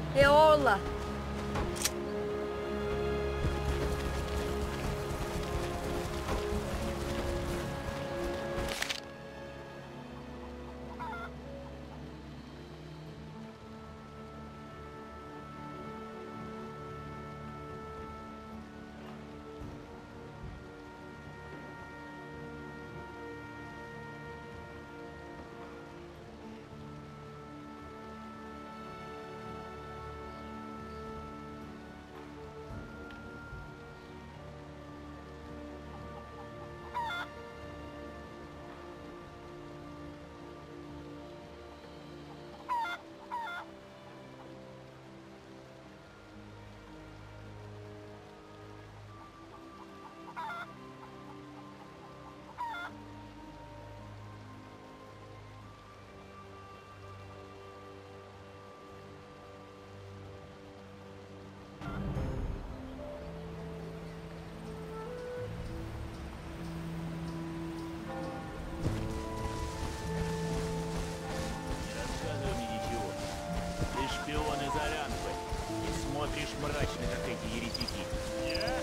Эола! Мрачно, как эти еретики. Я?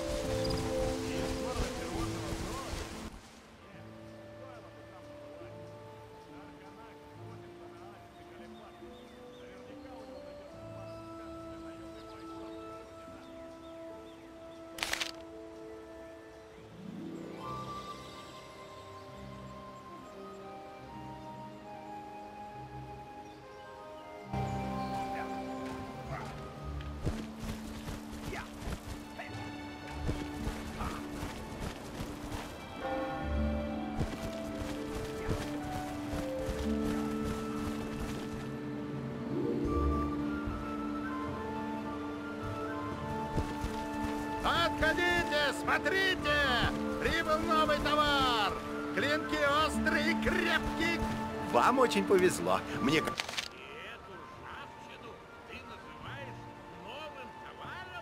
Отходите, смотрите! Прибыл новый товар! Клинки острые и крепкие! Вам очень повезло. Мне... И эту ржавчину ты называешь новым товаром?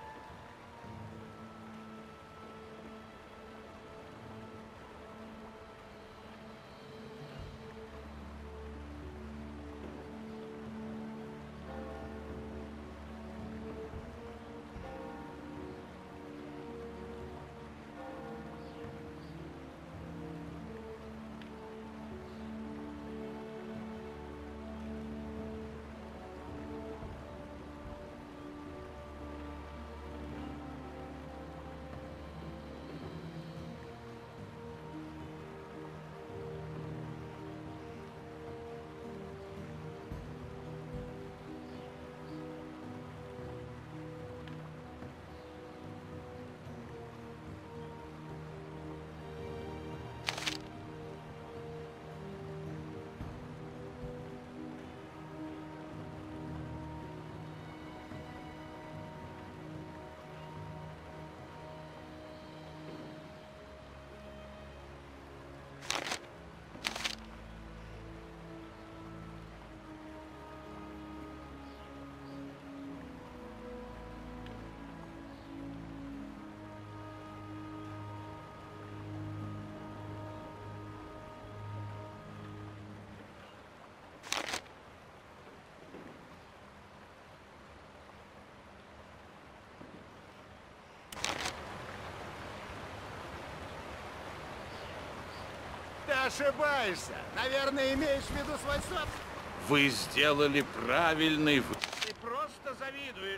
Ты ошибаешься. Наверное, имеешь в виду свой собственный... Вы сделали правильный выбор. Ты просто завидуешь.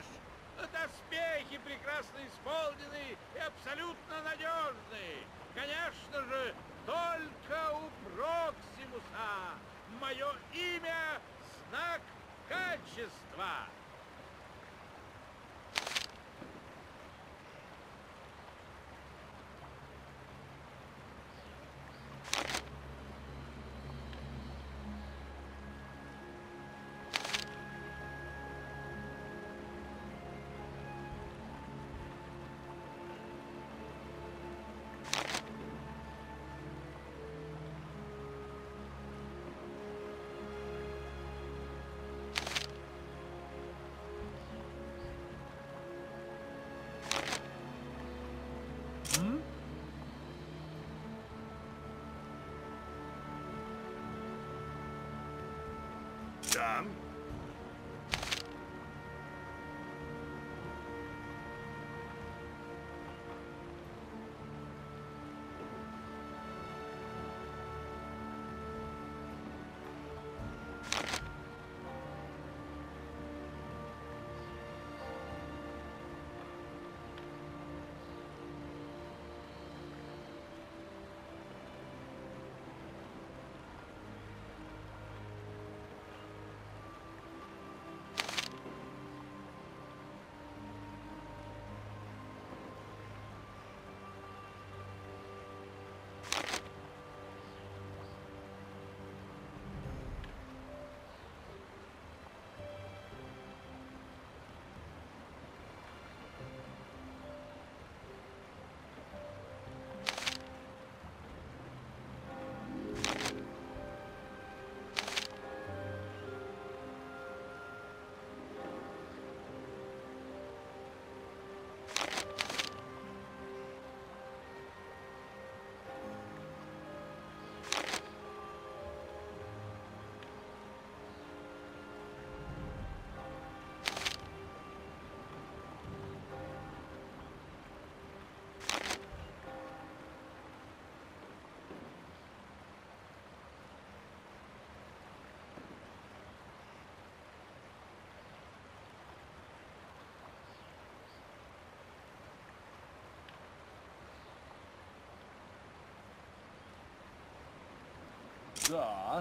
Доспехи прекрасно исполнены и абсолютно надежны. Конечно же, только у Проксимуса. Мое имя — знак качества. Да. Да.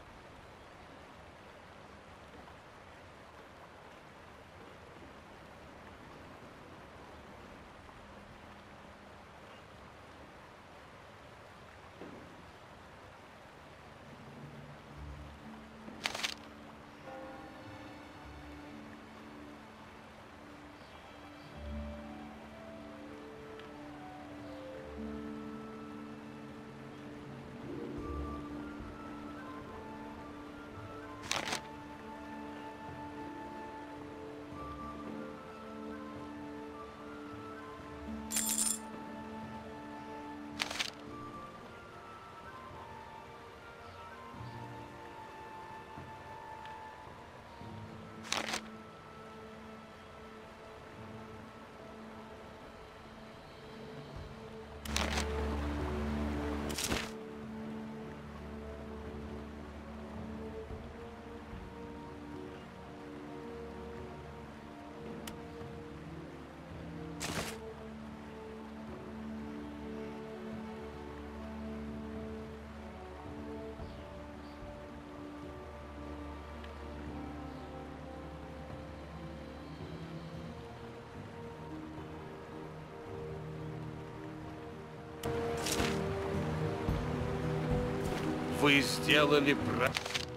Вы сделали правильно.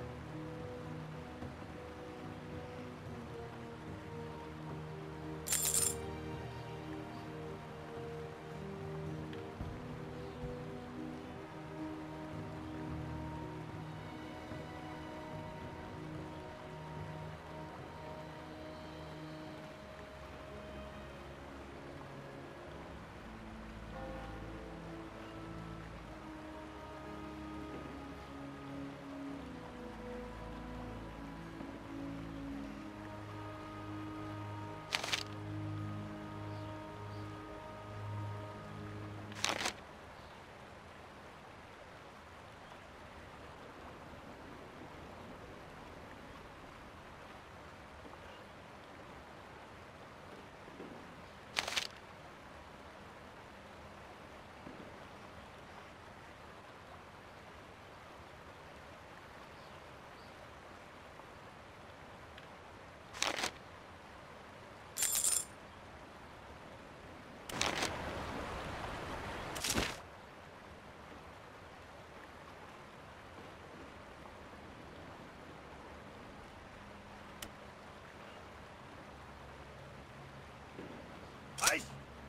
Ай!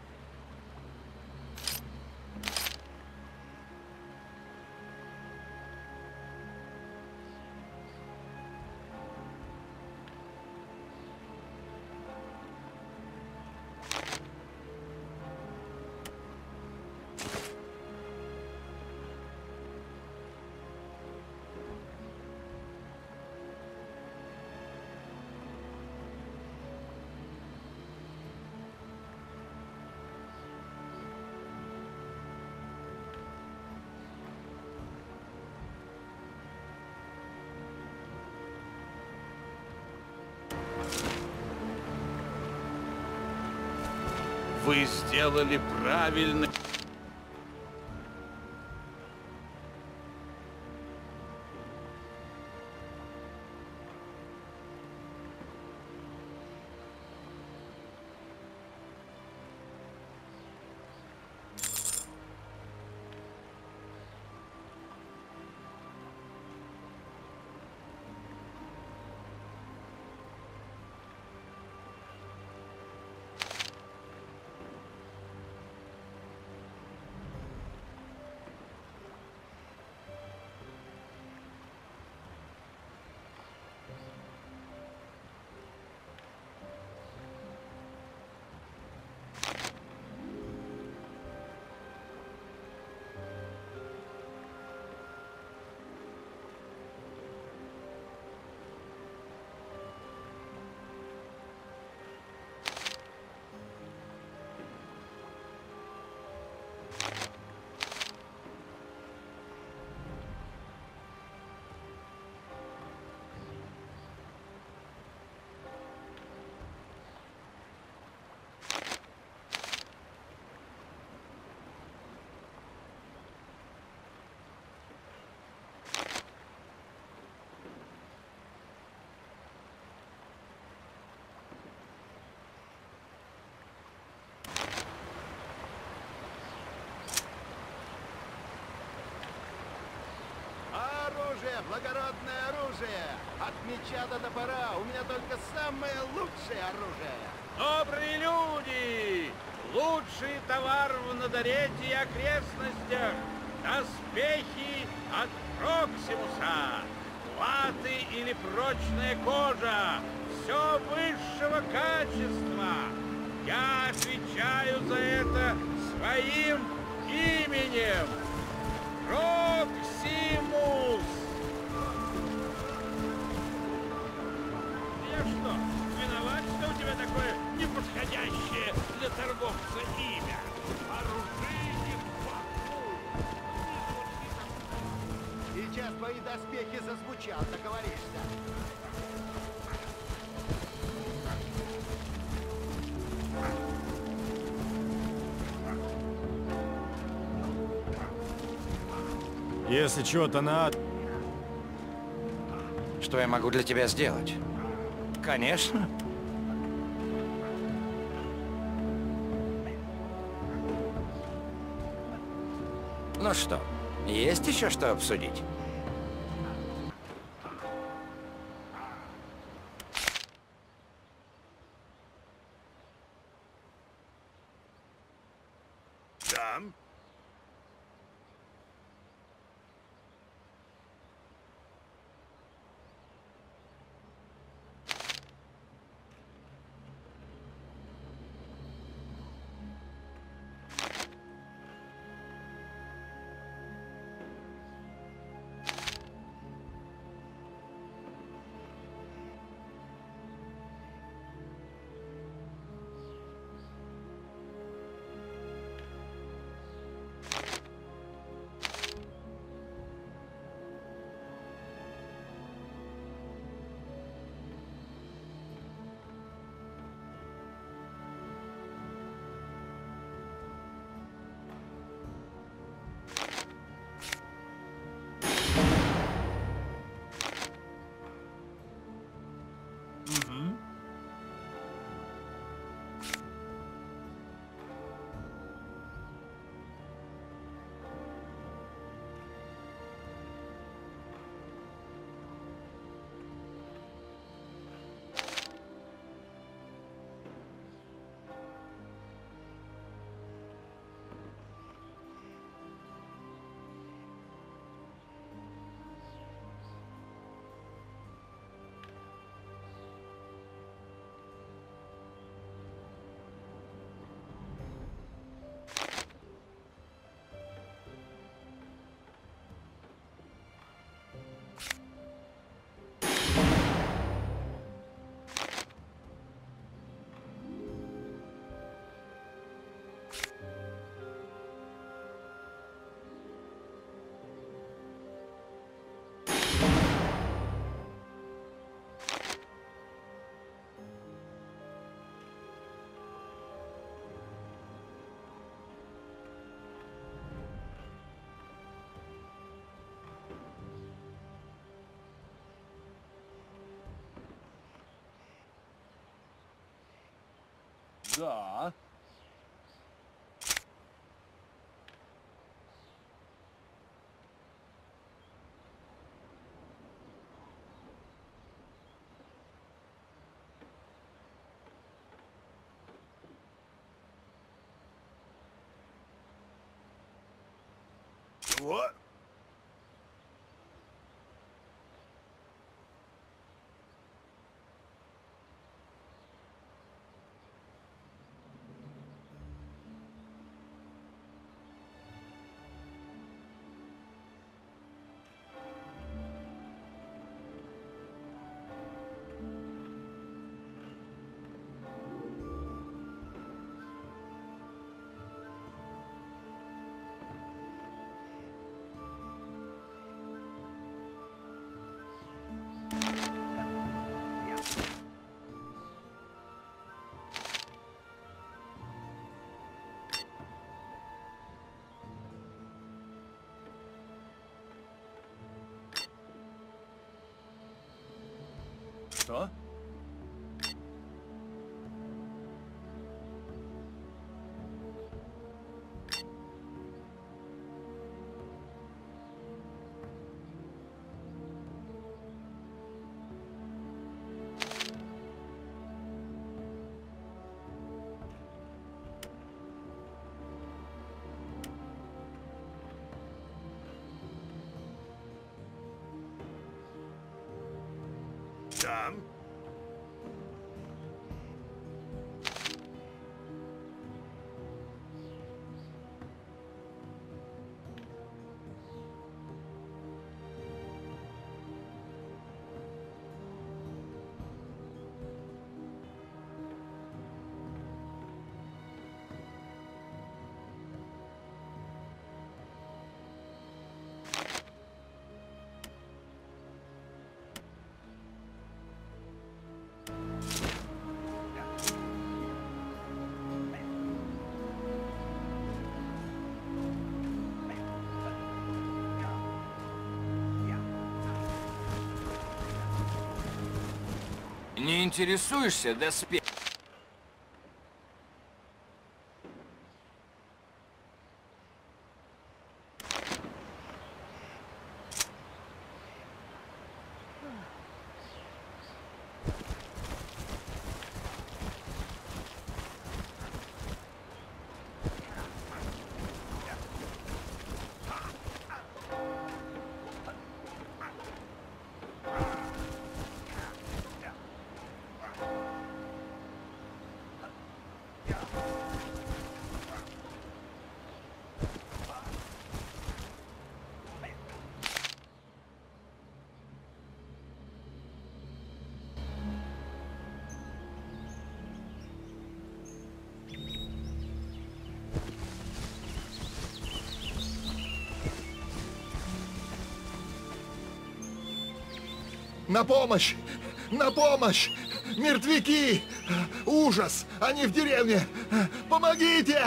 Вы сделали правильно. Благородное оружие! От меча до топора! У меня только самое лучшее оружие! Добрые люди! Лучший товар в Надорете и окрестностях! Доспехи от Проксимуса! Латы или прочная кожа! Все высшего качества! Я отвечаю за это своим именем! Проксимус! Я что, виноват, что у тебя такое неподходящее для торговца имя? Оружейник Баку! Сейчас твои доспехи зазвучат, договоришься. Если что-то надо... Что я могу для тебя сделать? Конечно. Ну что, есть еще что обсудить? Там? Да. Вот. Что? капитан. Не интересуешься доспехом? На помощь! На помощь! Мертвяки! Ужас! Они в деревне! Помогите!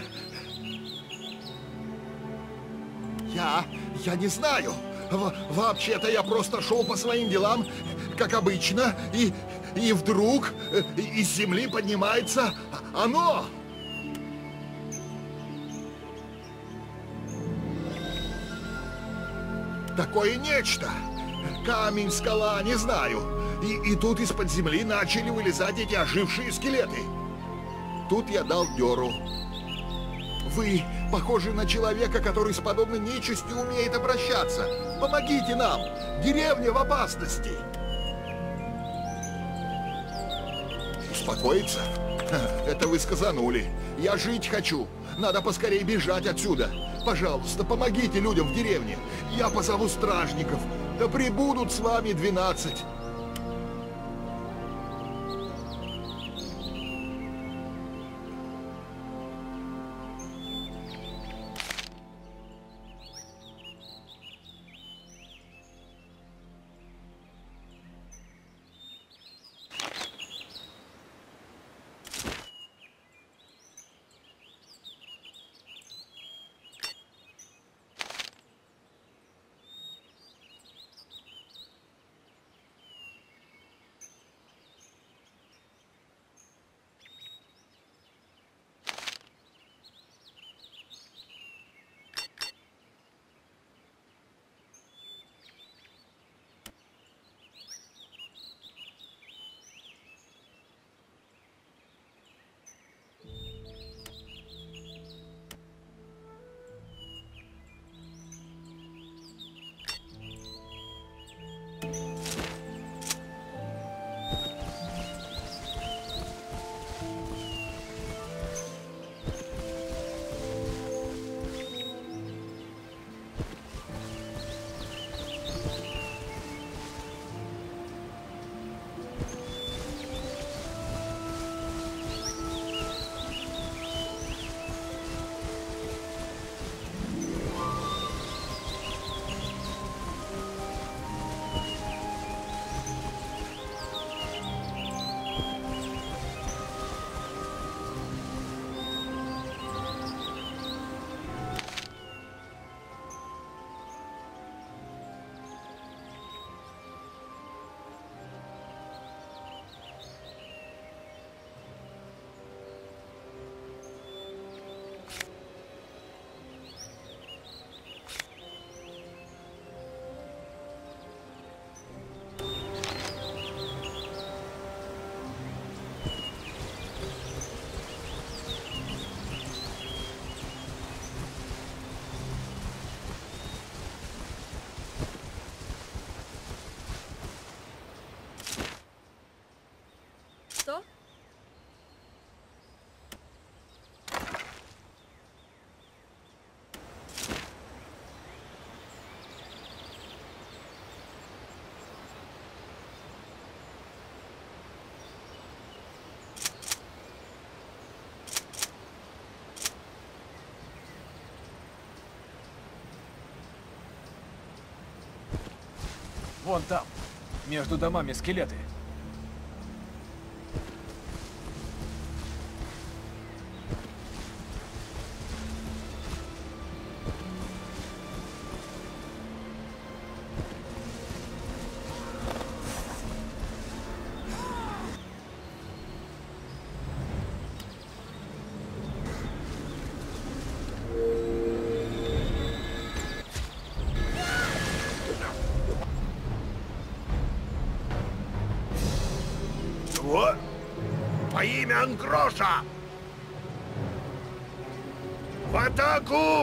Я не знаю. Вообще-то я просто шел по своим делам, как обычно, и вдруг из земли поднимается оно! Такое нечто! Камень, скала, не знаю. И тут из-под земли начали вылезать эти ожившие скелеты. Тут я дал дёру. Вы похожи на человека, который с подобной нечистью умеет обращаться. Помогите нам! Деревня в опасности! Успокоиться? Это вы сказанули. Я жить хочу. Надо поскорее бежать отсюда. Пожалуйста, помогите людям в деревне. Я позову стражников. Да прибудут с вами 12. Вон там, между домами скелеты. Что? Во имя Ангроша! В атаку!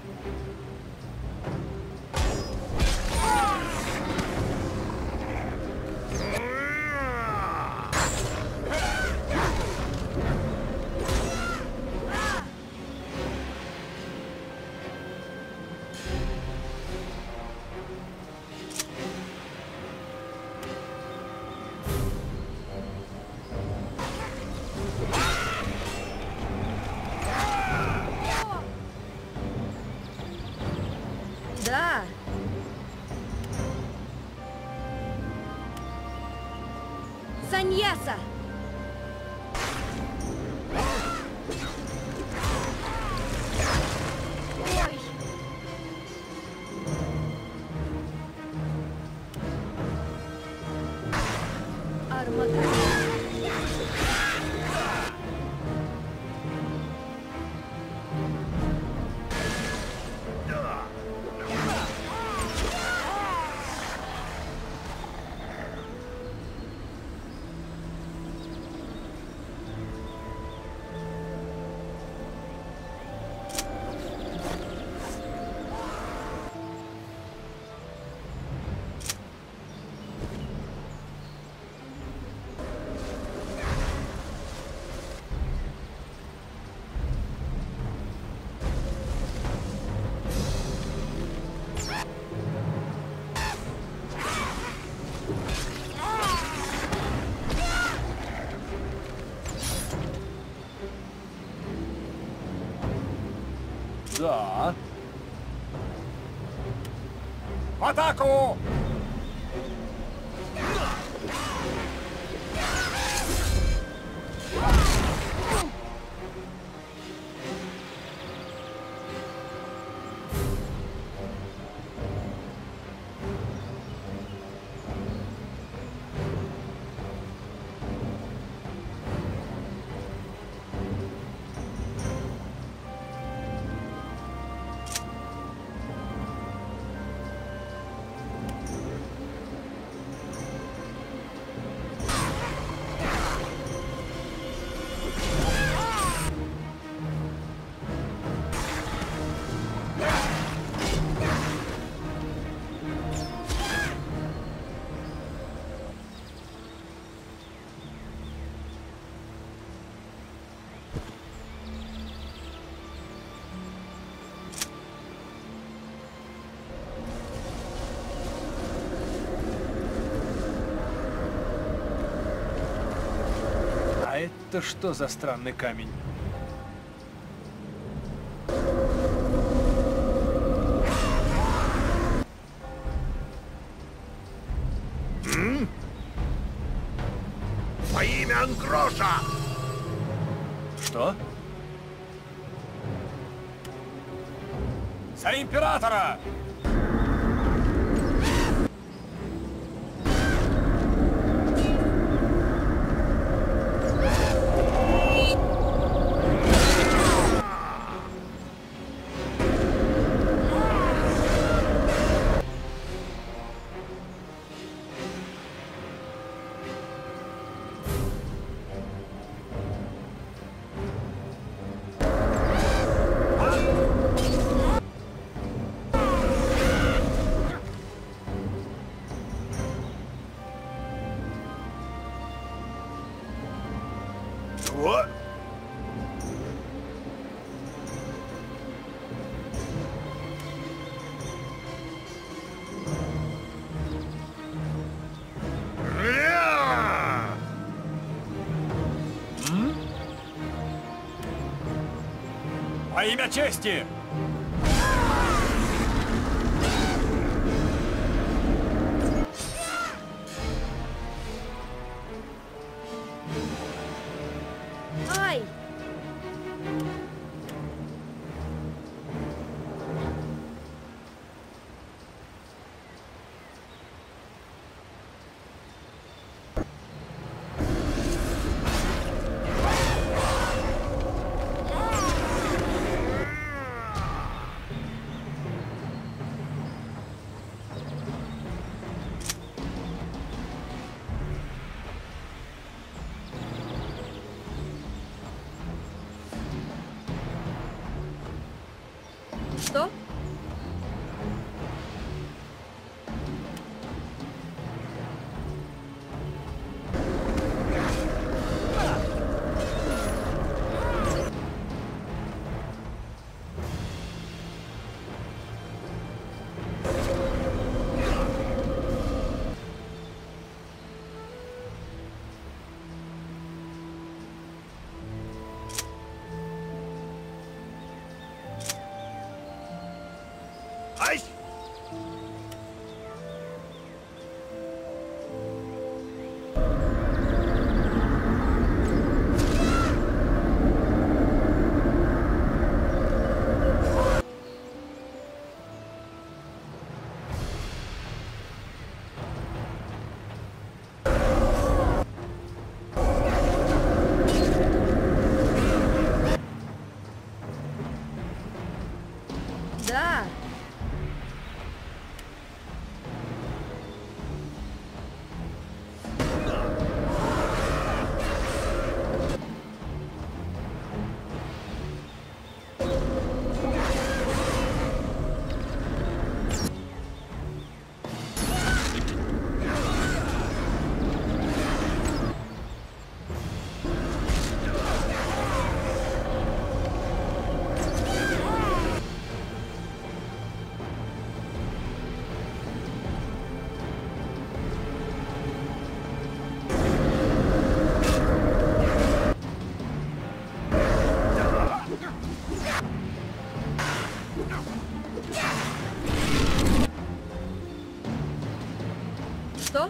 Да. Саньяса! Ой! Армагеддон. Да. В атаку! А это что за странный камень? Во имя Ангроша! Что? За императора! Что? Во имя чести! Что?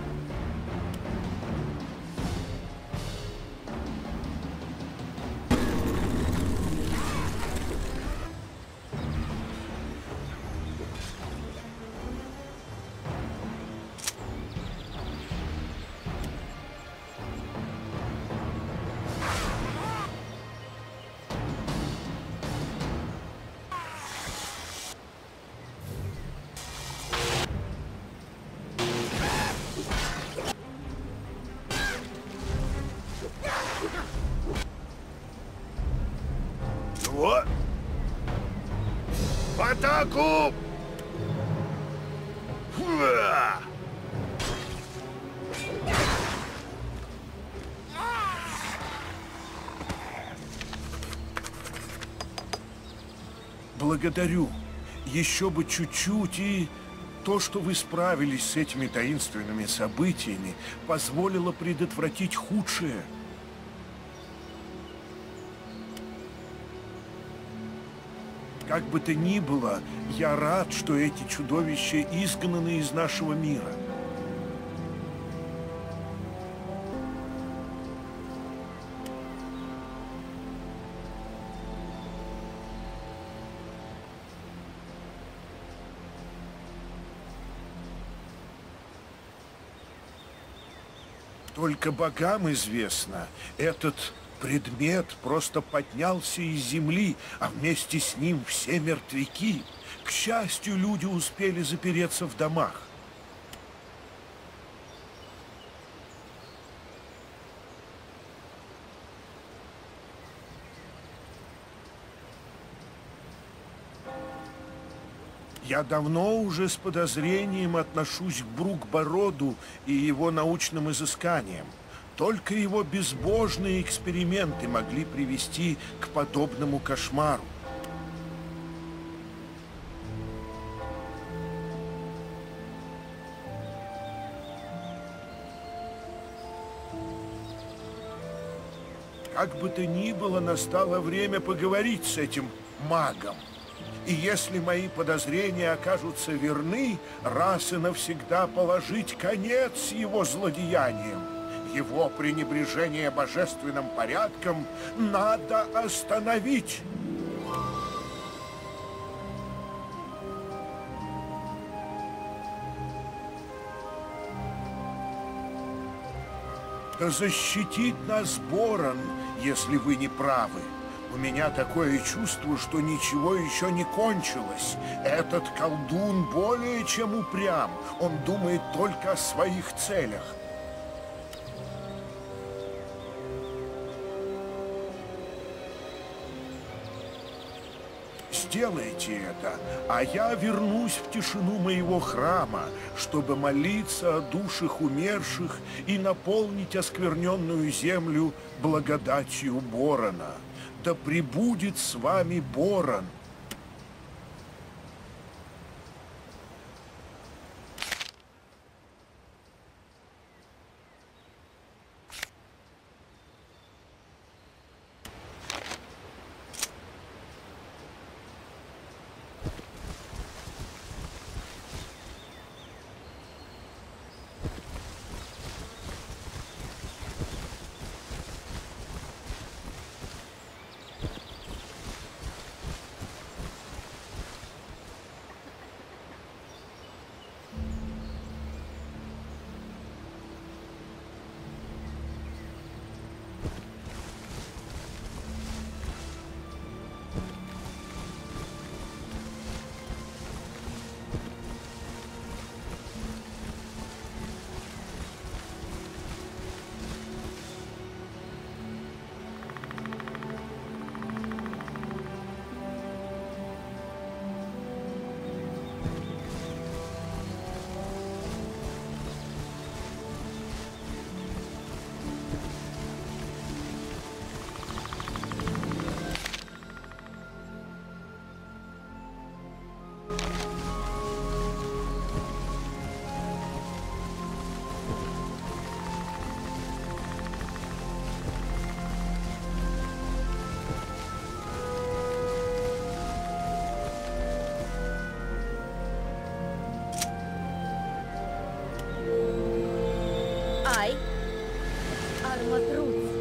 Вот. В атаку! Фуа! Благодарю. Еще бы чуть-чуть, и то, что вы справились с этими таинственными событиями, позволило предотвратить худшее. Как бы то ни было, я рад, что эти чудовища изгнаны из нашего мира. Только богам известно, этот предмет просто поднялся из земли, а вместе с ним все мертвяки. К счастью, люди успели запереться в домах. Я давно уже с подозрением отношусь к Брукбороду и его научным изысканиям. Только его безбожные эксперименты могли привести к подобному кошмару. Как бы то ни было, настало время поговорить с этим магом. И если мои подозрения окажутся верны, раз и навсегда положить конец его злодеяниям. Его пренебрежение божественным порядком надо остановить. Да защитит нас Борон, если вы не правы. У меня такое чувство, что ничего еще не кончилось. Этот колдун более чем упрям. Он думает только о своих целях. Сделайте это, а я вернусь в тишину моего храма, чтобы молиться о душах умерших и наполнить оскверненную землю благодатью Борона. Да пребудет с вами Борон. Ай. Арматруц.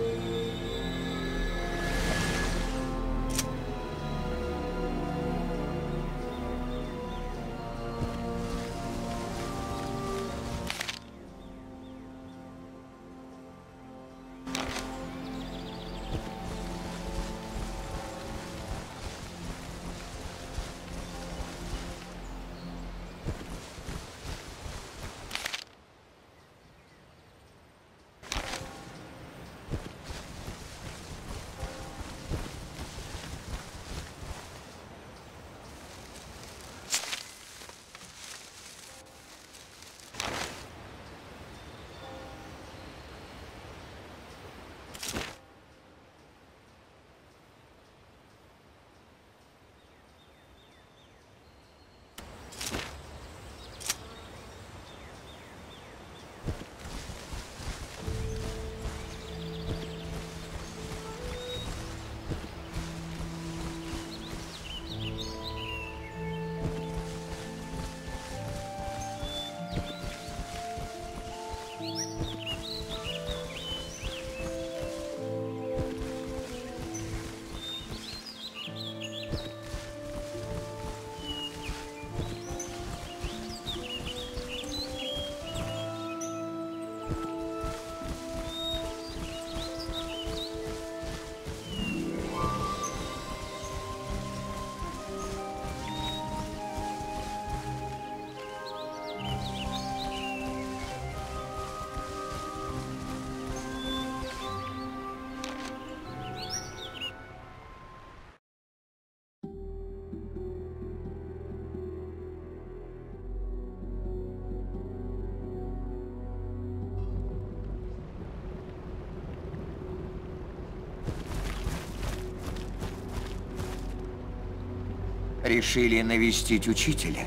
Решили навестить учителя.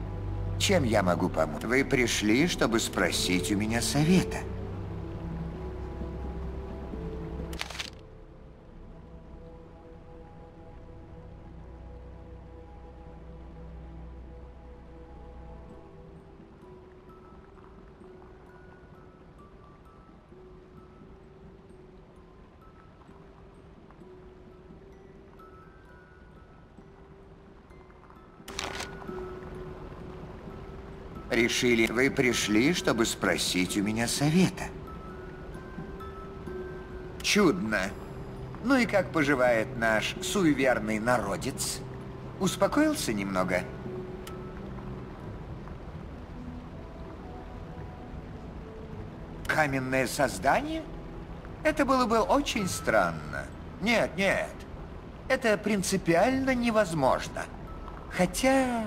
Чем я могу помочь? Вы пришли, чтобы спросить у меня совета. Вы пришли, чтобы спросить у меня совета. Чудно. Ну и как поживает наш суеверный народец? Успокоился немного? Каменное создание? Это было бы очень странно. Нет, нет. Это принципиально невозможно. Хотя...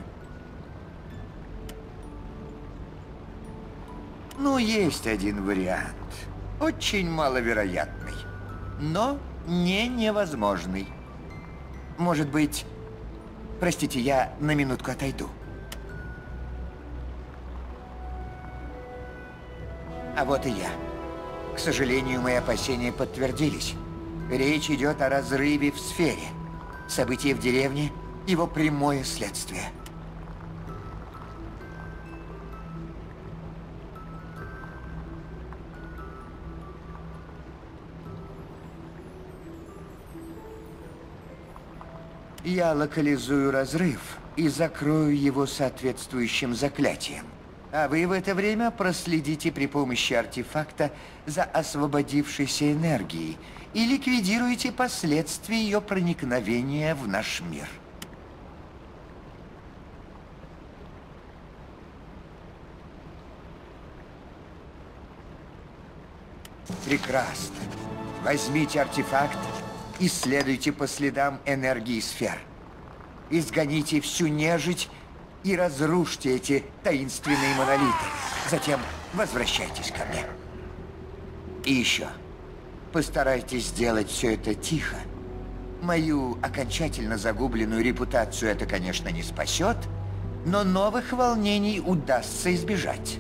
Ну, есть один вариант. Очень маловероятный, но не невозможный. Может быть... Простите, я на минутку отойду. А вот и я. К сожалению, мои опасения подтвердились. Речь идет о разрыве в сфере. События в деревне — его прямое следствие. Я локализую разрыв и закрою его соответствующим заклятием. А вы в это время проследите при помощи артефакта за освободившейся энергией и ликвидируете последствия ее проникновения в наш мир. Прекрасно. Возьмите артефакт, исследуйте по следам энергии сфер. Изгоните всю нежить и разрушьте эти таинственные монолиты. Затем возвращайтесь ко мне. И еще. Постарайтесь сделать все это тихо. Мою окончательно загубленную репутацию это, конечно, не спасет, но новых волнений удастся избежать.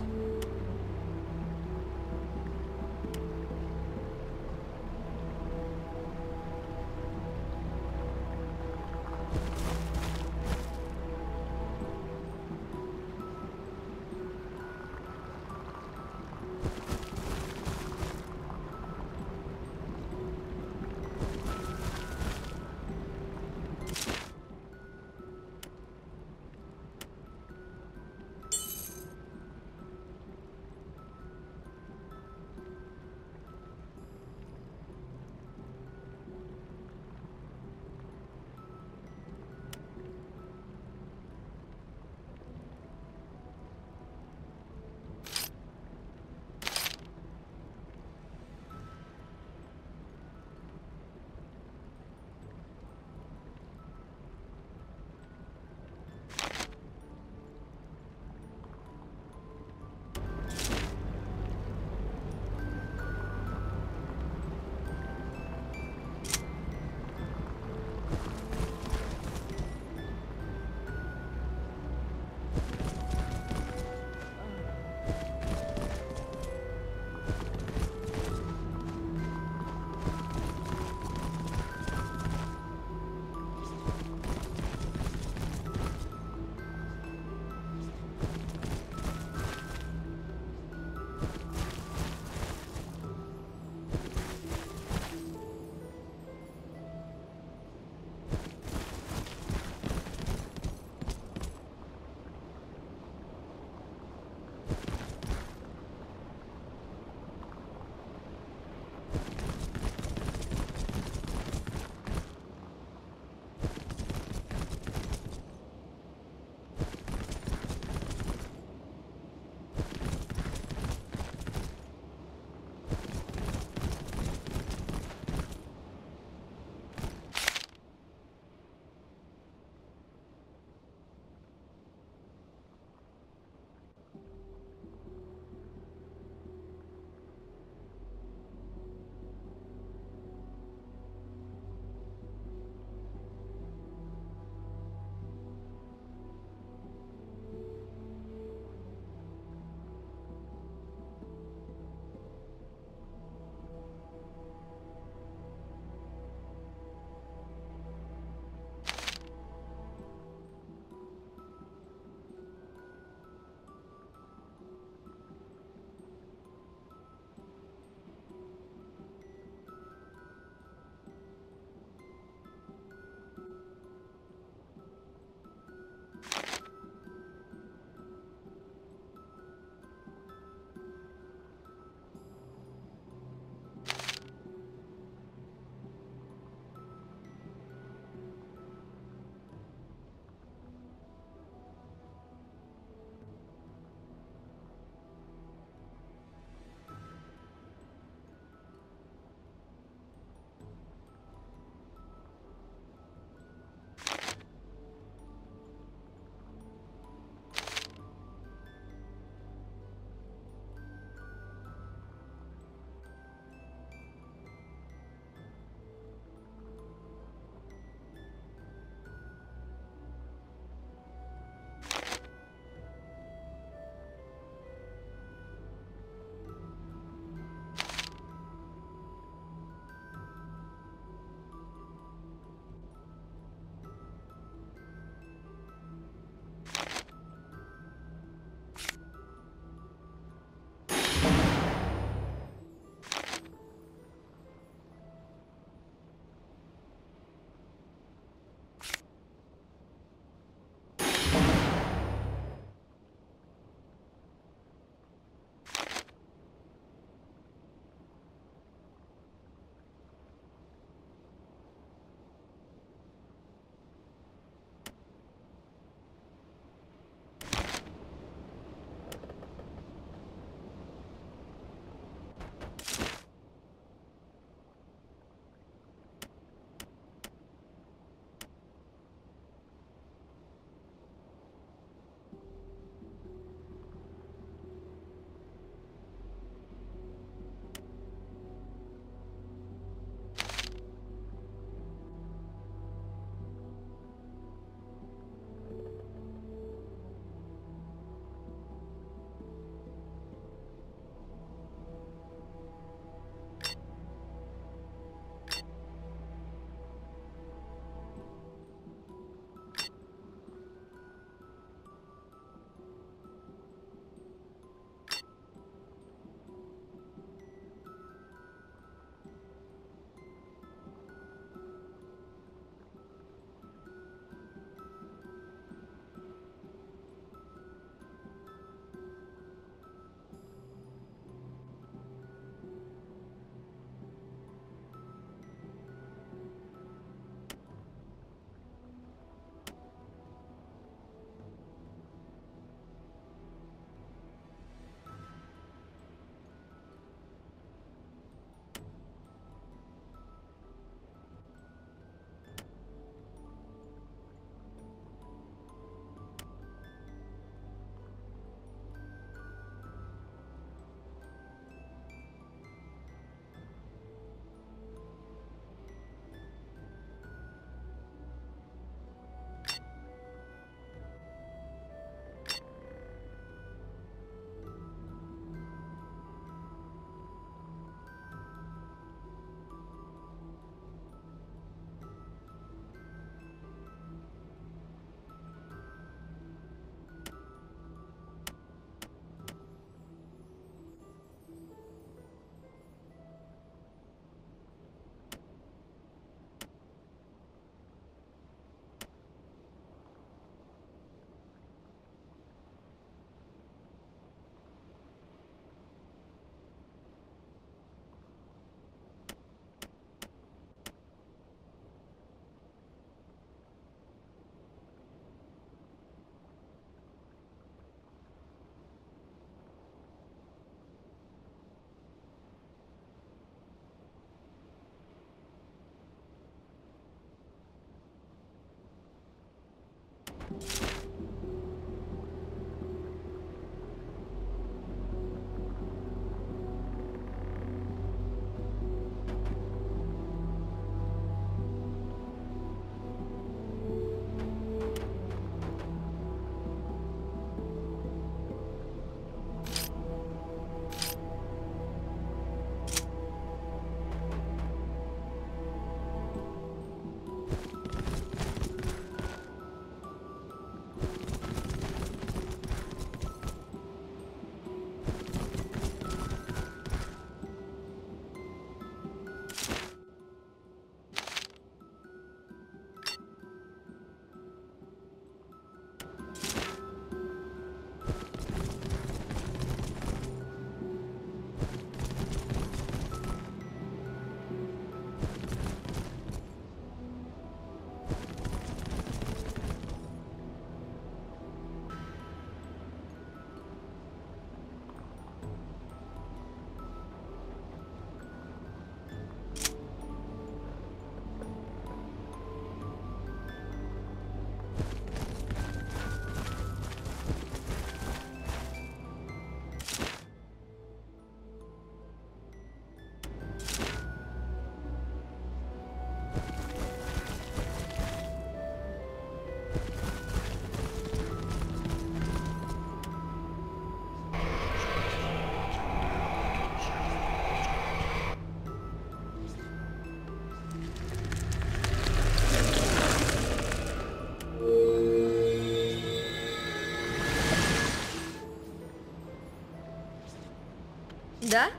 Да?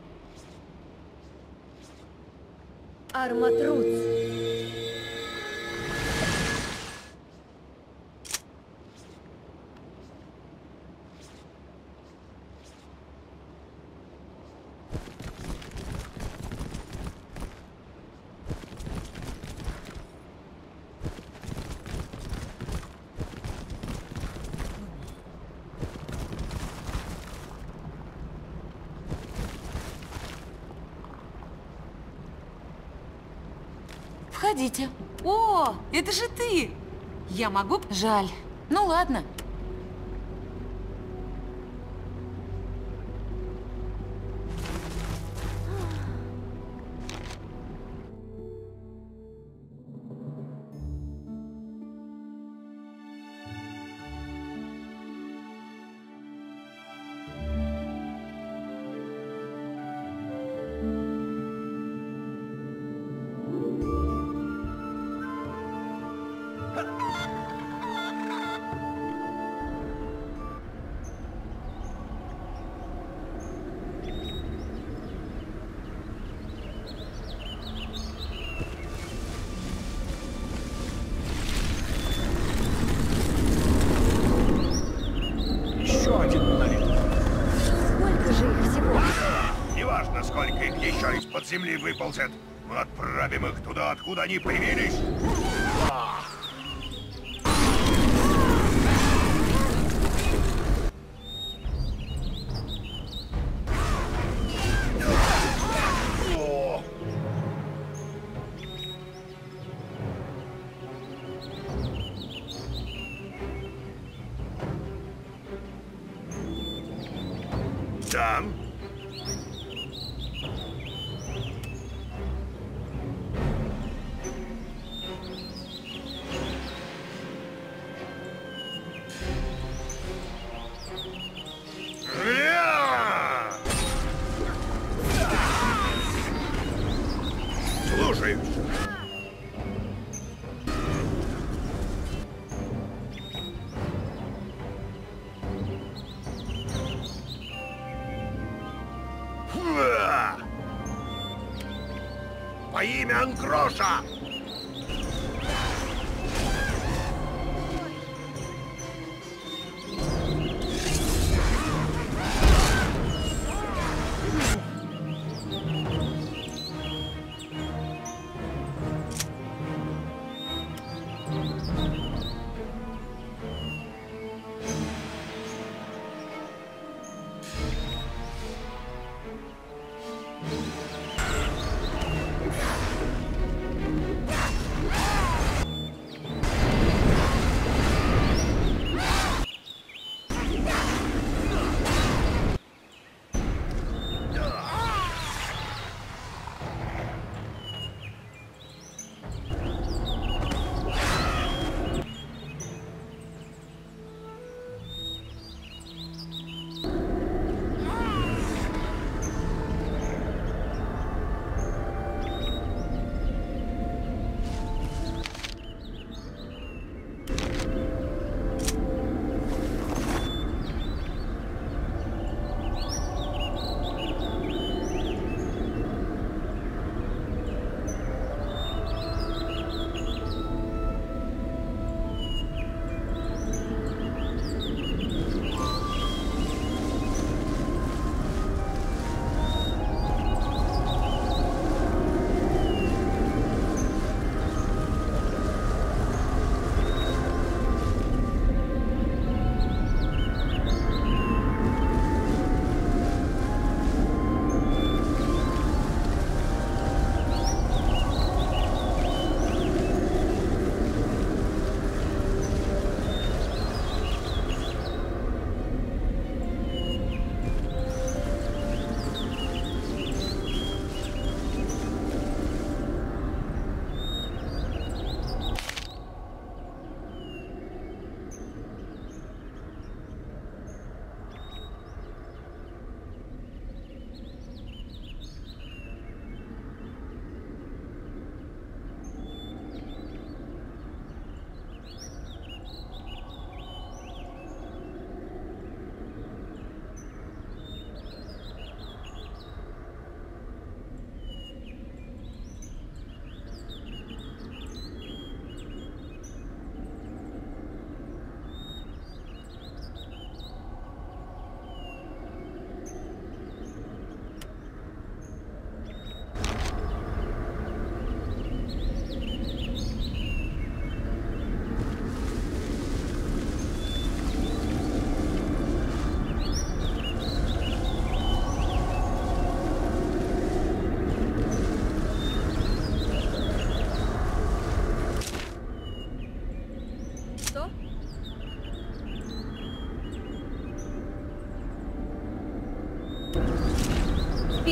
Арматруц. Входите. О, это же ты! Я могу? Жаль. Ну ладно. Неважно, сколько их еще из-под земли выползет. Мы отправим их туда, откуда они появились. Да? Слушаюсь. Во имя Анкроша!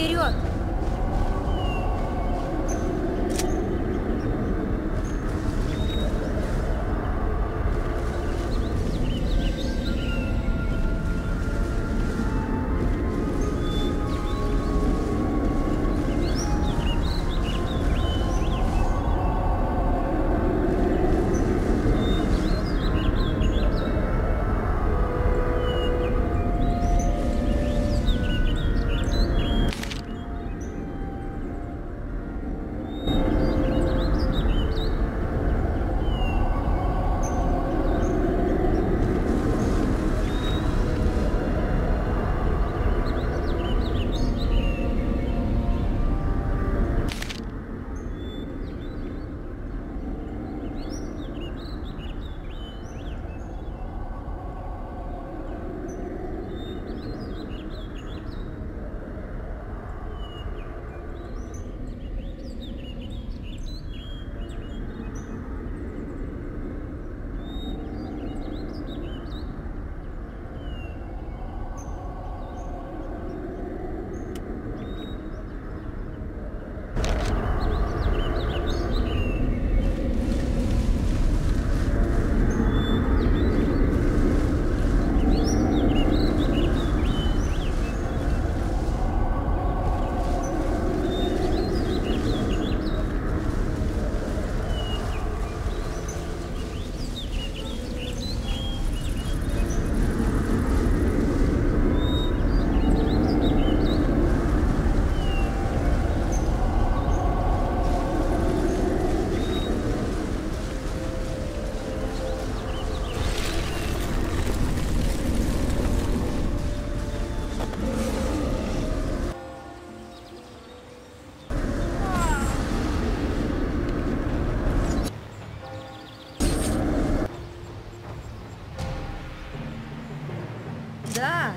Вперед! Да.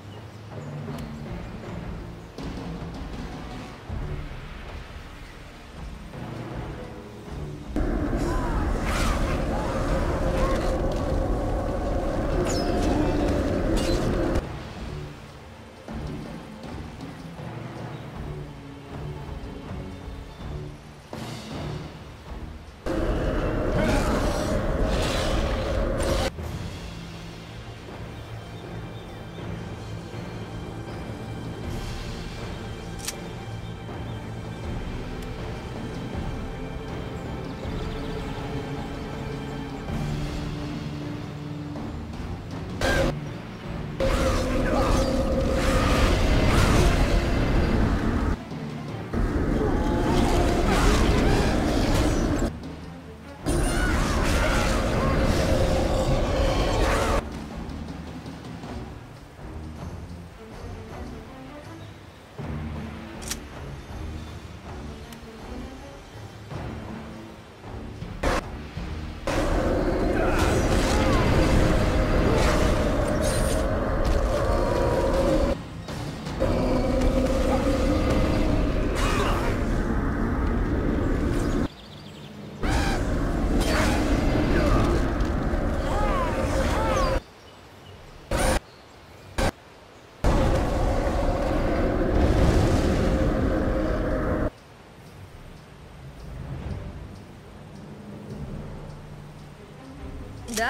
Да?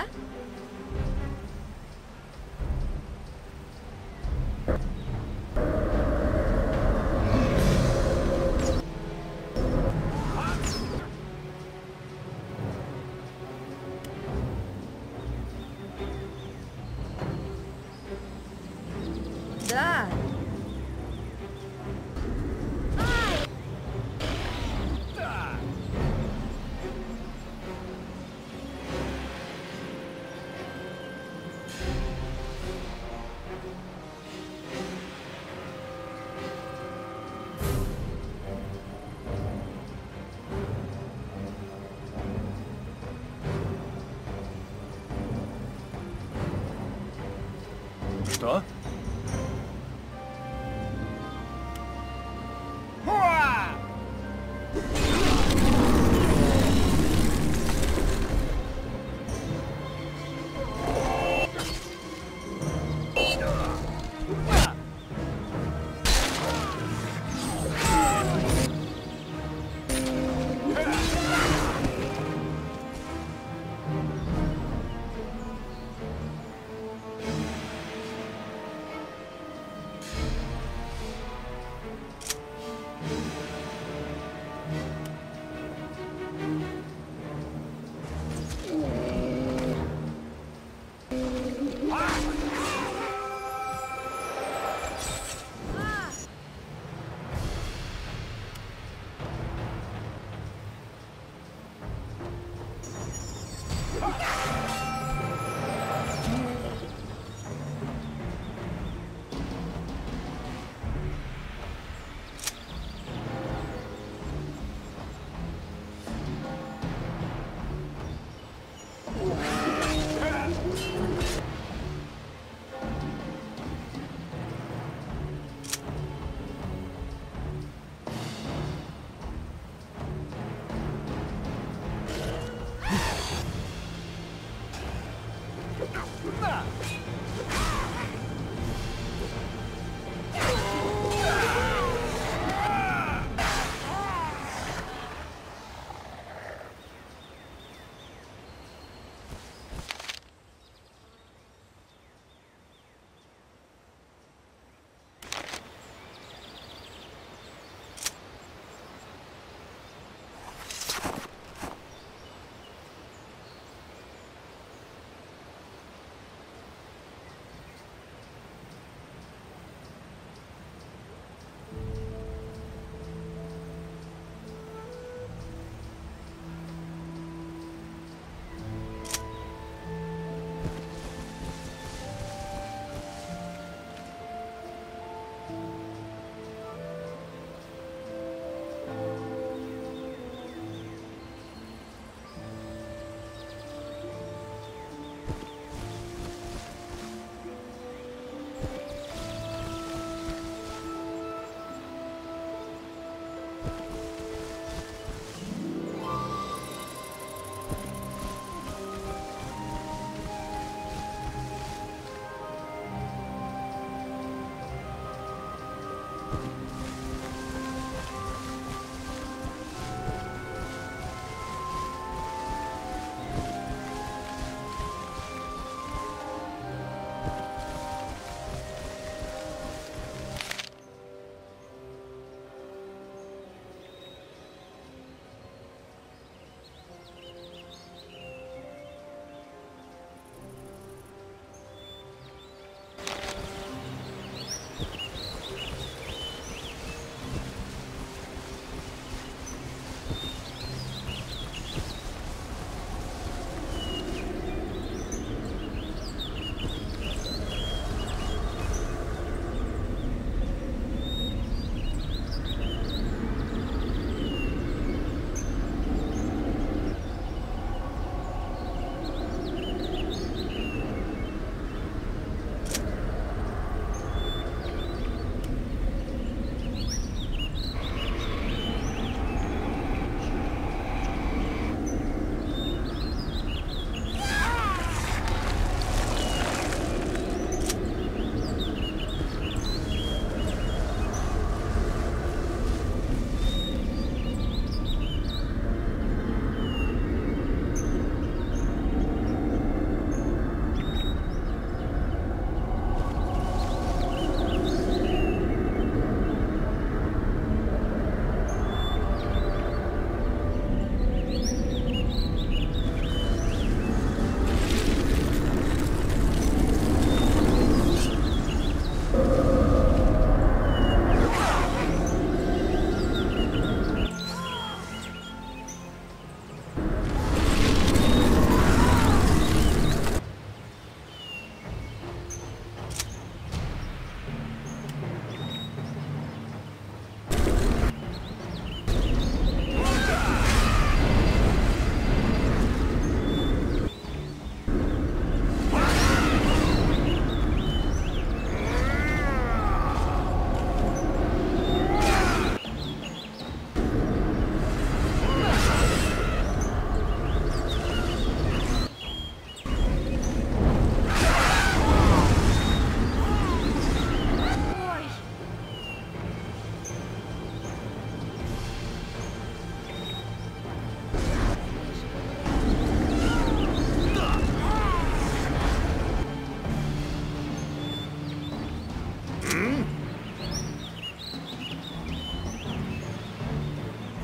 Да.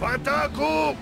В атаку!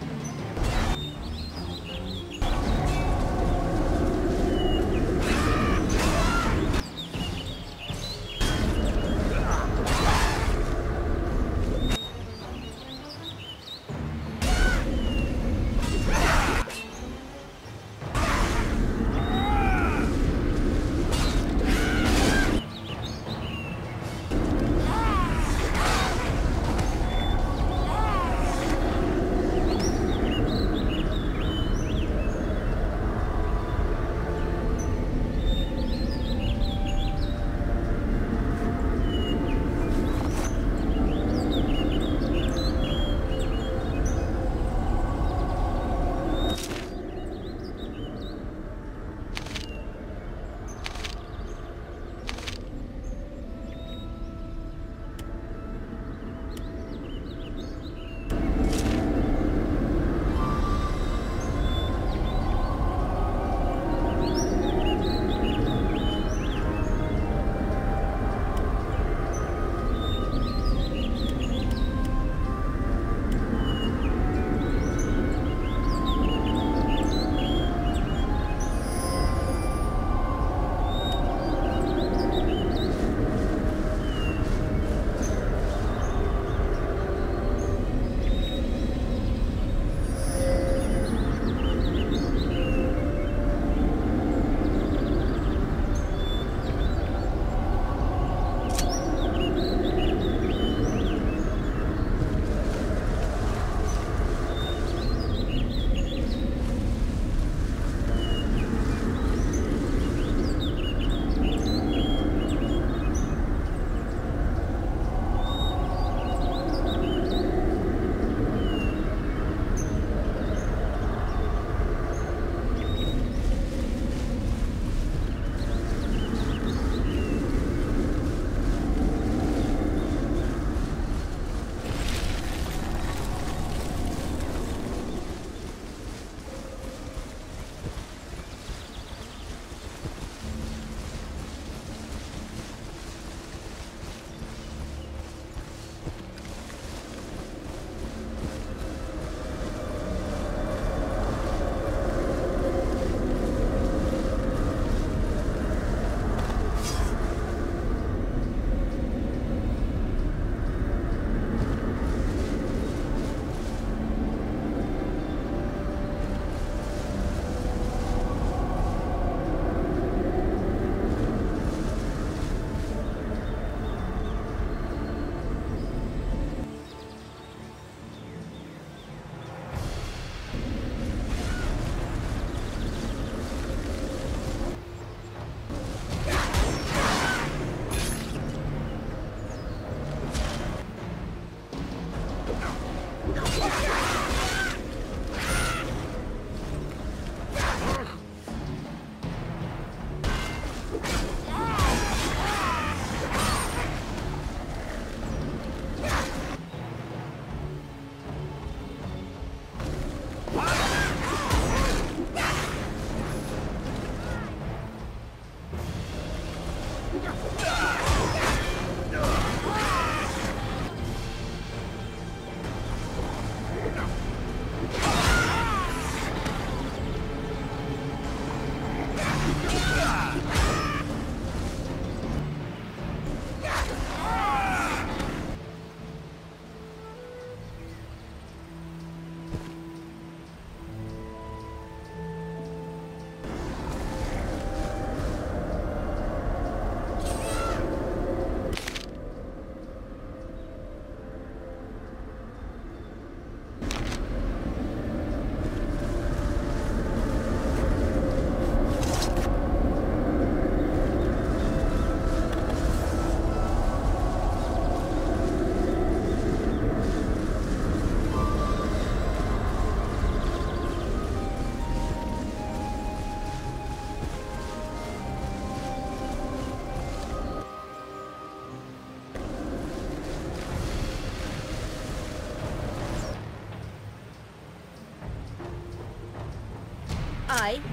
Ай!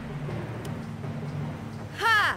Ха!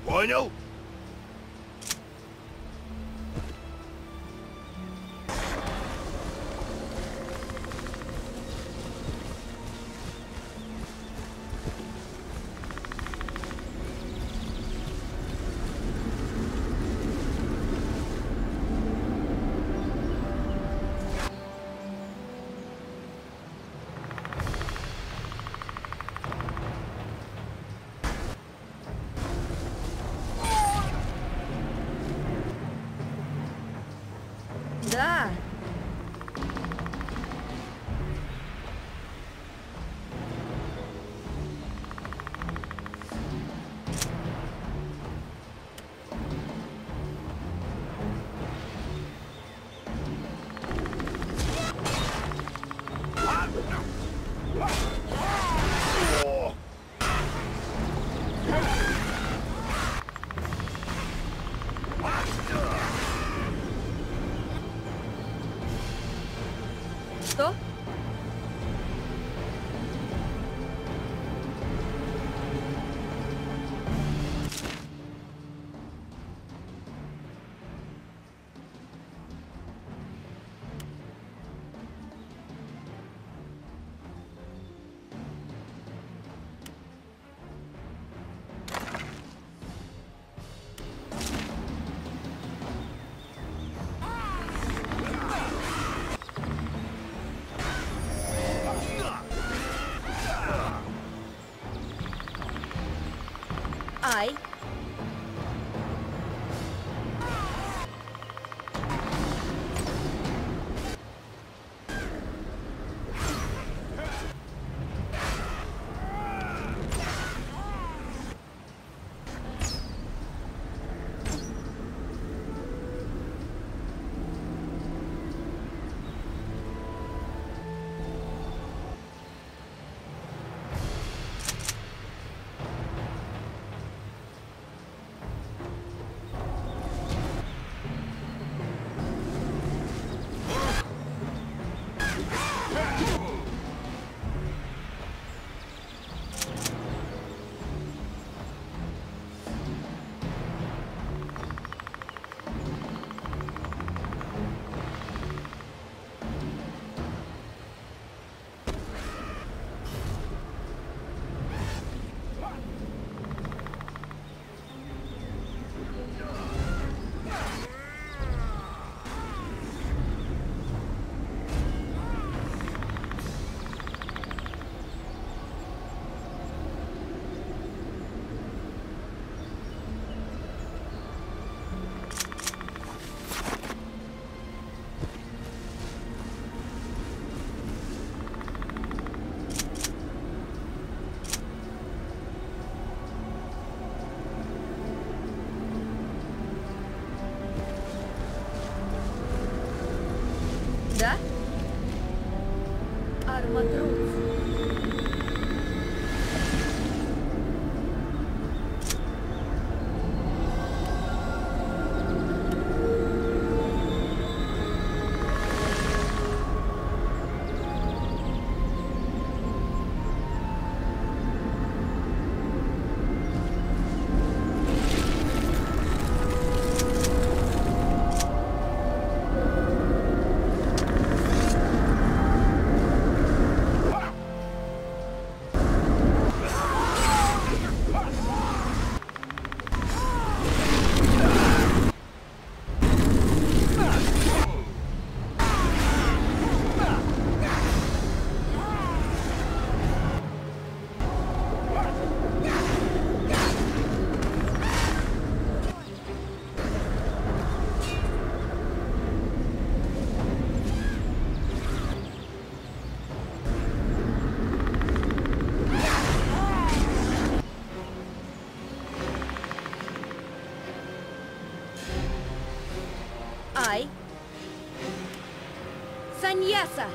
Понял? Да. Что? Ай. Да? Арматрус. Ай. Саньяса.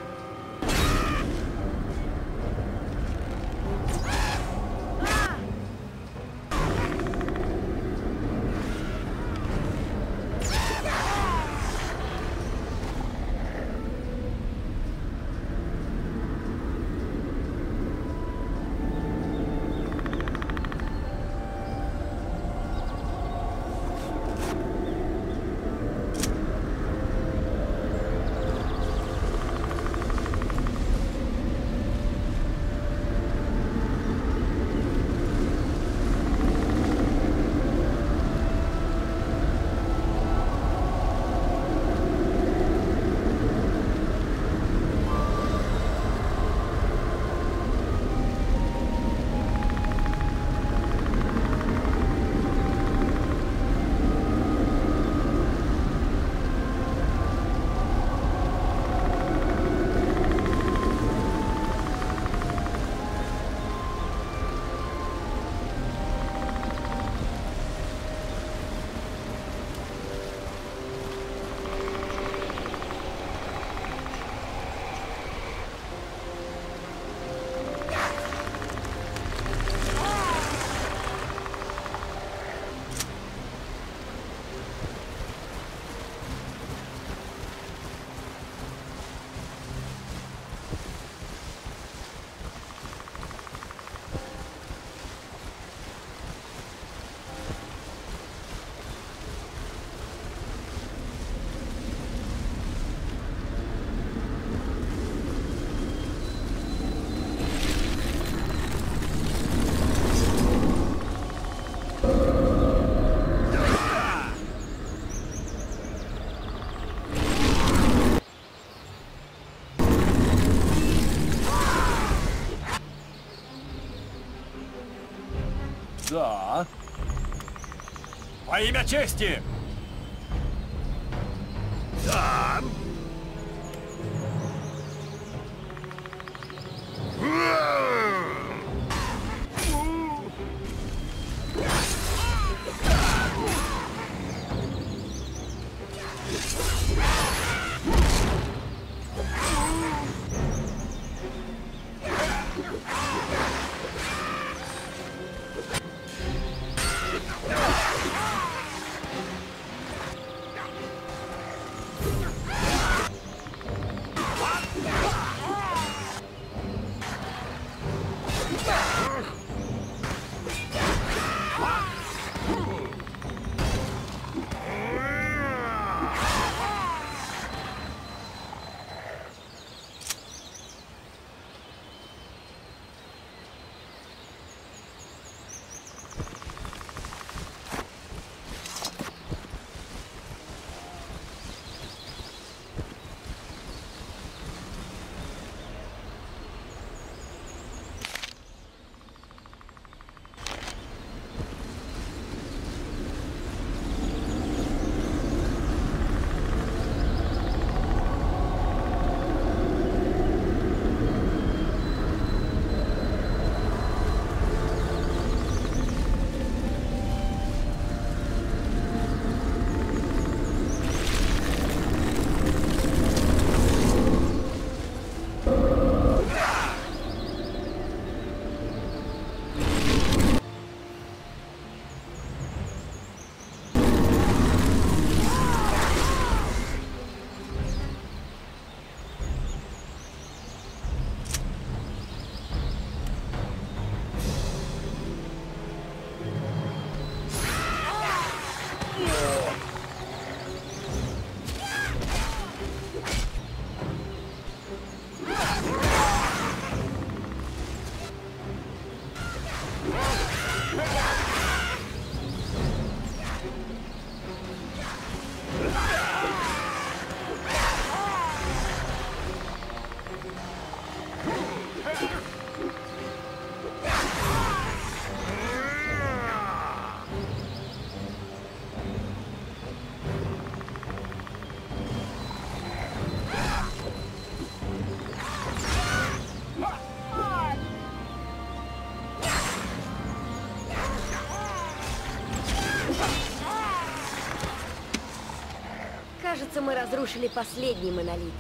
Да. Во имя чести! Да. Кажется, мы разрушили последний монолит.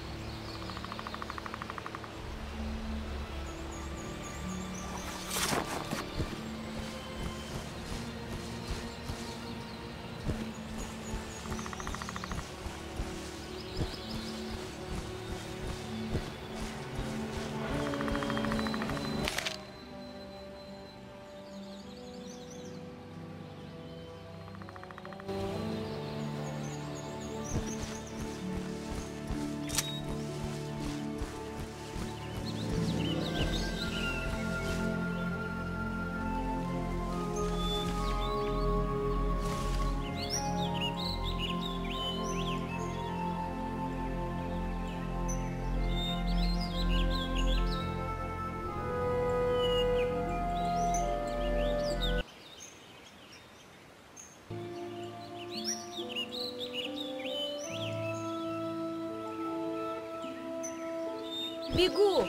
Бегу!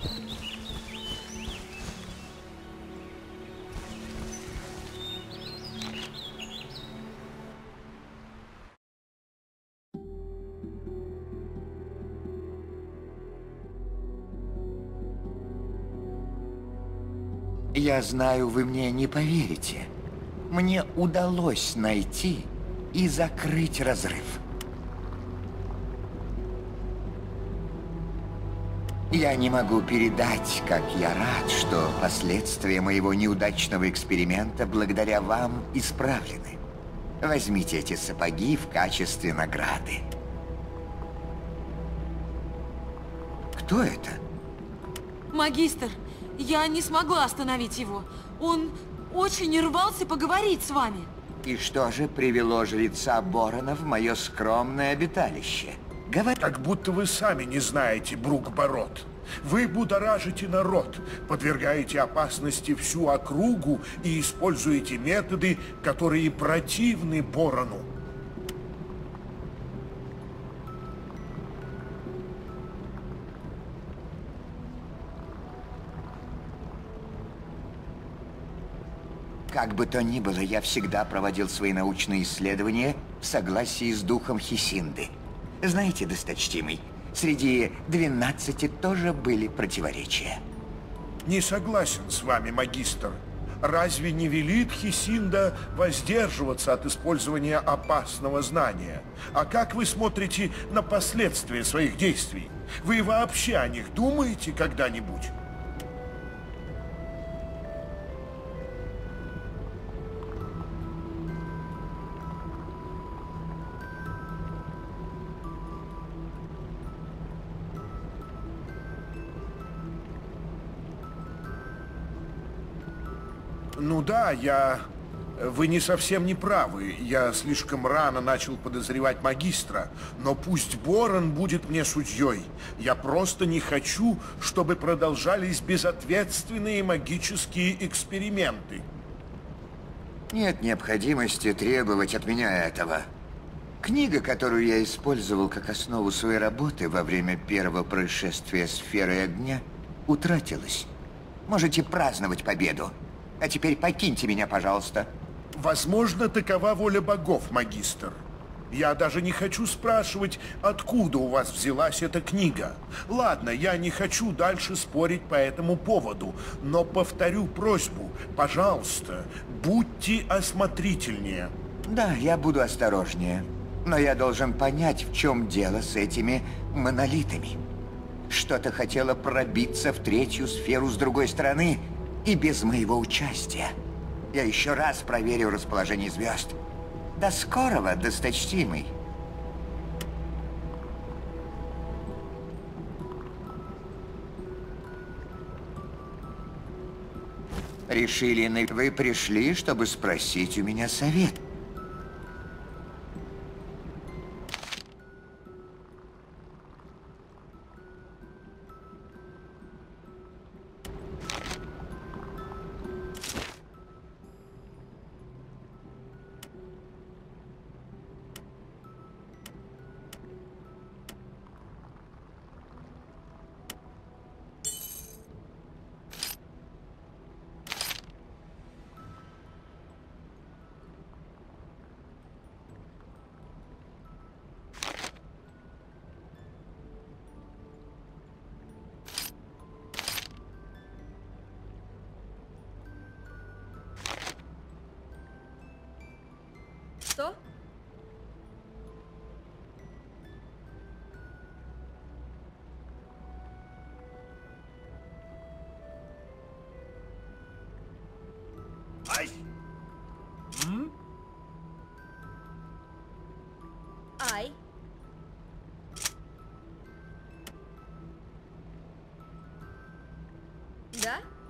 Я знаю, вы мне не поверите. Мне удалось найти и закрыть разрыв. Я не могу передать, как я рад, что последствия моего неудачного эксперимента благодаря вам исправлены. Возьмите эти сапоги в качестве награды. Кто это? Магистр, я не смогла остановить его. Он очень рвался поговорить с вами. И что же привело жреца Борона в мое скромное обиталище? Как будто вы сами не знаете, Брук-Барот. Вы будоражите народ, подвергаете опасности всю округу и используете методы, которые противны Борону. Как бы то ни было, я всегда проводил свои научные исследования в согласии с духом Хисинды. Знаете, досточтимый, среди 12 тоже были противоречия. Не согласен с вами, магистр. Разве не велит Хисинда воздерживаться от использования опасного знания? А как вы смотрите на последствия своих действий? Вы вообще о них думаете когда-нибудь? Ну да, Вы не совсем не правы. Я слишком рано начал подозревать магистра. Но пусть Борон будет мне судьей. Я просто не хочу, чтобы продолжались безответственные магические эксперименты. Нет необходимости требовать от меня этого. Книга, которую я использовал как основу своей работы во время первого происшествия сферы огня, утратилась. Можете праздновать победу. А теперь покиньте меня, пожалуйста. Возможно, такова воля богов, магистр. Я даже не хочу спрашивать, откуда у вас взялась эта книга. Ладно, я не хочу дальше спорить по этому поводу, но повторю просьбу. Пожалуйста, будьте осмотрительнее. Да, я буду осторожнее. Но я должен понять, в чем дело с этими монолитами. Что-то хотело пробиться в третью сферу с другой стороны, и без моего участия. Я еще раз проверю расположение звезд. До скорого, досточтимый. Решили, вы пришли, чтобы спросить у меня совет. Что? Ай! Ай. Да?